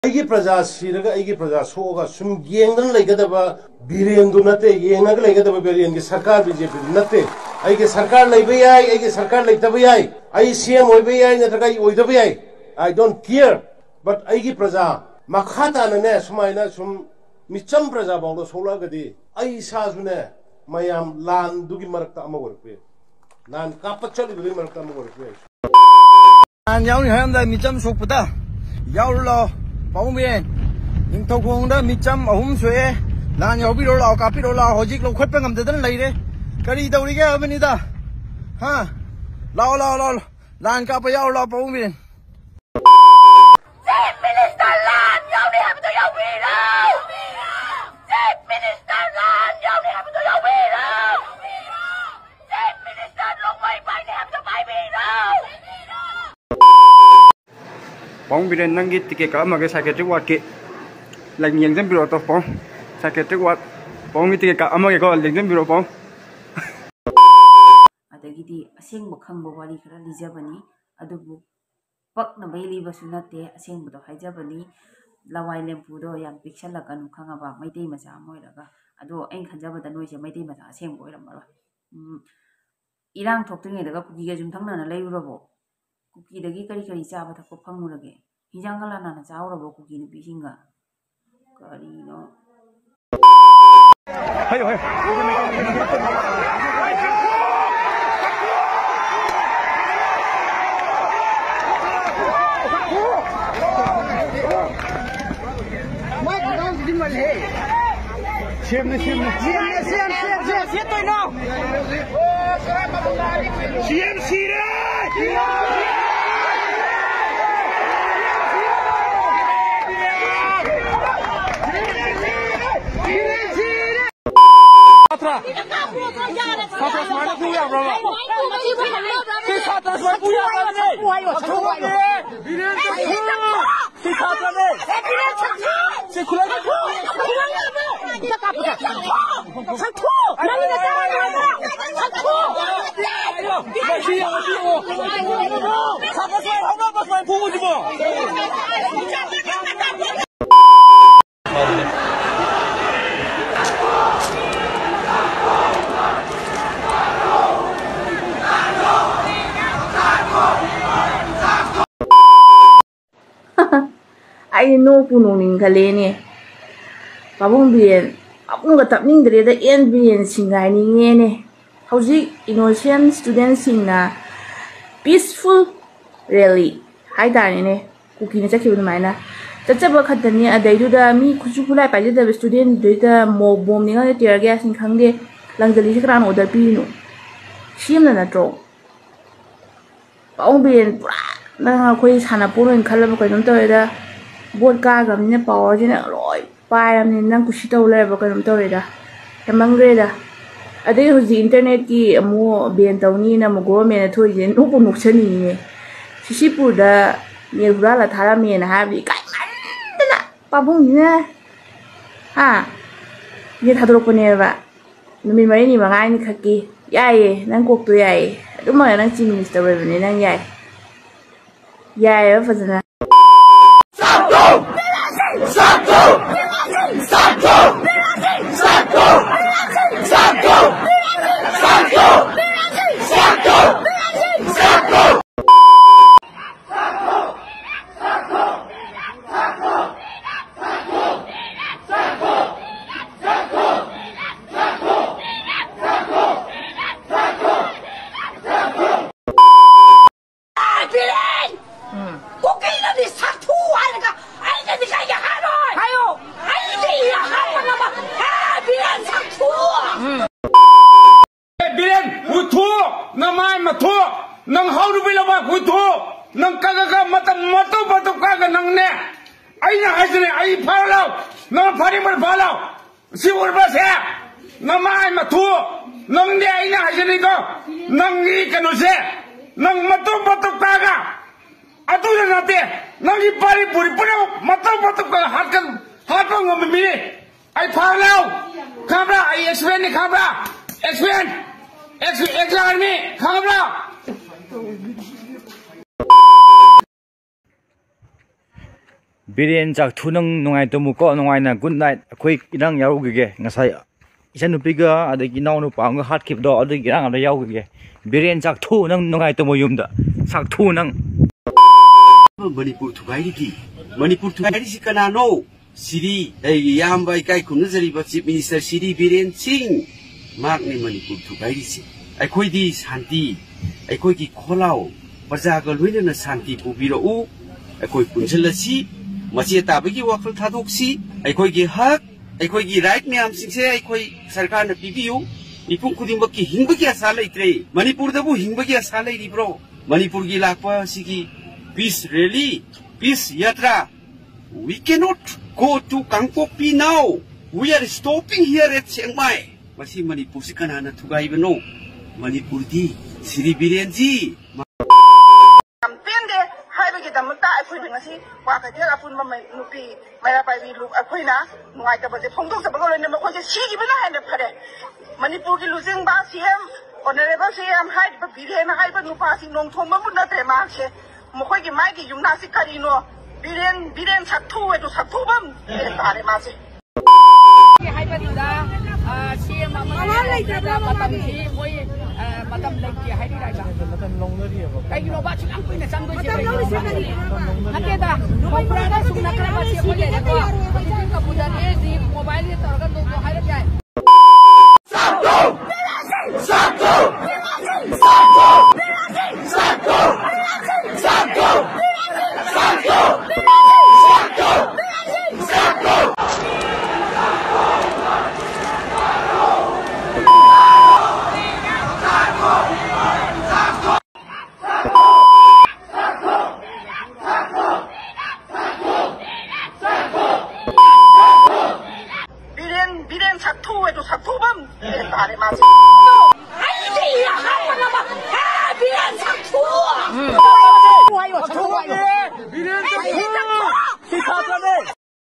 ꯑꯩꯒꯤ ꯄ꯭ꯔꯖꯥ ꯁꯤꯔꯒ ꯑꯩꯒꯤ ꯄ꯭ꯔꯖꯥ ꯁꯣꯛꯑꯒ ꯁꯨꯝ ꯌꯦꯡꯗꯅ ꯂꯩꯒꯗꯕ ꯕꯤꯔꯦꯟꯗꯨ ꯅꯠꯇꯦ ꯌꯦꯡꯉꯒ ꯂꯩꯒꯗꯕ ꯕꯤꯔꯦꯟꯒꯤ ꯁꯔꯀꯥꯔ ꯕꯤꯖꯦꯄꯤꯗꯨ ꯅꯠꯇꯦ ꯑꯩꯒꯤ ꯁꯔꯀꯥꯔ ꯂꯩꯕ ꯌꯥꯏ ꯑꯩꯒꯤ ꯁꯔꯀꯥꯔ ꯂꯩꯇꯕ ꯌꯥꯏ ꯑꯩ ꯁꯤएम ꯑꯣꯏꯕ ꯌꯥꯏ ꯅꯠꯇ꯭ꯔꯒ ꯑꯩ ꯑꯣꯏꯗꯕ ꯌꯥꯏ I don't care but ꯑꯩꯒꯤ ꯄ꯭ꯔꯖꯥ ꯃꯈꯥ ꯇꯥꯅꯅꯦ ꯁꯨꯃꯥꯏꯅ ꯁꯨꯝ ꯃꯤꯆꯝ ꯄ꯭ꯔꯖꯥ ꯐꯥꯎꯗ ꯁꯣꯛꯂꯛꯑꯒꯗꯤ ꯑꯩ ꯏꯁꯥꯁꯨꯅꯦ ꯃꯌꯥꯝ ꯂꯥꯟꯗꯨꯒꯤ ꯃꯔꯛꯇ ꯑꯃ ꯑꯣꯏꯔꯛꯄ ꯌꯥꯏ ꯂꯥꯟ ꯀꯥꯞꯄ ꯆꯠꯂꯤꯕꯒꯤ ꯃꯔꯛꯇ ꯑꯃ ꯑꯣꯏꯔꯛꯄ ꯌꯥꯏ ꯂꯥꯟ ꯌꯥꯎꯔꯤ ꯍꯥꯏꯔꯝꯗ ꯃꯤꯆꯝ ꯁꯣꯛꯄꯗ ꯌꯥꯎꯔꯨ ꯂꯥꯎ ꯄꯥꯎꯃꯦꯟ ꯅꯤꯡꯊꯧꯈꯣꯡꯗ ꯃꯤꯆꯝ 3 ꯁꯣꯛꯑꯦ ꯂꯥꯟ ꯌꯥꯎꯕꯤꯔꯣ ꯂꯥꯎ ꯀꯥꯞꯄꯤꯔꯣ ꯂꯥꯎ ꯍꯧꯖꯤꯛ ꯂꯧꯈꯠꯄ ꯉꯝꯗꯗꯅ ꯂꯩꯔꯦ ꯀꯔꯤ ꯇꯧꯔꯤꯒꯦ ꯍꯥꯏꯕꯅꯤꯗ ꯍꯥ ꯂꯥꯎ ꯂꯥꯎ ꯂꯥꯎ ꯂꯥꯟ ꯀꯥꯞꯄ ꯌꯥꯎꯔꯨ ꯂꯥꯎ ꯄꯥꯎꯃꯦꯟ Chief Minister Lan yauni habito yaubiro Chief Minister Lan yauni habito yaubiro Chief Minister Longmai bai ne habito bai biro Pong nangi tiket ka amage psychiatric ward ke lengjang biro to pong psychiatric ward pong tiket ka amage ko lengjang biro pong adagidi asengba khangba wari khara lijabani adubu pakna baili basu nate asengba do haijabani lawai lempu do yam pixela kanu khangaba maitei macha moiraga ado ain khanjaba da noise maitei macha asengba oiramaro irang thoktinge daga kuki ga jum thangna na leurabo kuki dagi kari kari chaba thakko phangmurage hijangala na chaurabo kuki ni pisinga kari no hayo hayo Siap tu now. Siap Satra. Satra mana punya berapa? Satra mana punya berapa? Satra ni. Sekolah ai no puno ning khale ne babung bien abung ga tapning dre da en bien singai ni nge ne hauji innocent students singna peaceful rally hai da ne kuki ne chakhi bu mai na chachaba khatani adai du da mi khuju khulai pa je da student du da mo bom ni ga tear gas sing khang de langjali kran order pi no sim na tro babung bien pura na khoi sana puron khala ba kai nom to da Buat kaga ni power jina loi pai ni nang kusi tau le ba kan tau reda tamang reda ade huji internet ki mo ben tau ni na mo go me na thoi je no ko nok chani ni sisipu da ni hura la thara me na ha bi kai man na pa bung ni na ha ni thadro ko ne ba numi mari ni ma ngai ni khaki yae nang kok tu yae adu ma nang chief minister ba ni nang yae yae fa jana Nang how do we love with Nang Kaka Matu Kaka Nang Ne. I know I follow. No Parimal follow. See what was here. No mind Matu. Nang Ne I know Nang Nikano say. Nang Matu Kaka. I do not there. Nang you Pari Puri Matu Kaka Harkan of me. I follow. Cabra, I explain the Cabra. Explain me. Cabra. Biren chak thunang nungai tomuko nungai na good night akoi irang yaugige ngasai isan nupiga adagi naw nu paung hat kip do adagi irang ada yaugige biren chak thu nang nungai tomo yumda chak thu nang Manipur Thugai si kanano Siri yamba kai kunazari ba Chief Minister Siri Biren Singh mak ni Manipur Thugai si aikoi di shanti aikoi ki kholao praja ga loina na shanti pubiro u aikoi punjalasi machi tabagi wakal thadoksi aikoi ki hak aikoi ki right myam singse aikoi sarkar na pibiu ipung kudimba ki hingbagi asa leitre Manipur da bu hingbagi asa lei ribro Manipur gi lakpa sigi peace rally peace yatra we cannot go to Kangpokpi now we are stopping here at Chiang Mai masi Manipur si kanana Thugai bano Manipur di Siri Biren ji Pende haibagi damta akhoi ngasi wa ka dia apun ma nupi maya pai bi lu akhoi na nuai ka bade phongdok sa bagol ne ma khoi si gi bana hande phare Manipur ki losing ba CM honorable CM haid ba Biren haid ba nupa si nong thom ma mun na tre ma che mo khoi gi mai gi yumna si kari no Biren sathu e to sathu bam tare ma che hai ba da CM ma lai da matam hi moi matam lai ki hai dai ba matam long na ri ba kai no ba chang pui na chang doi che hate da kopra da sukna kra ba che ko le ko ka puja ne di mobile ni tar ga do hai ra jai Biren sathu e to sathu bam tare ma che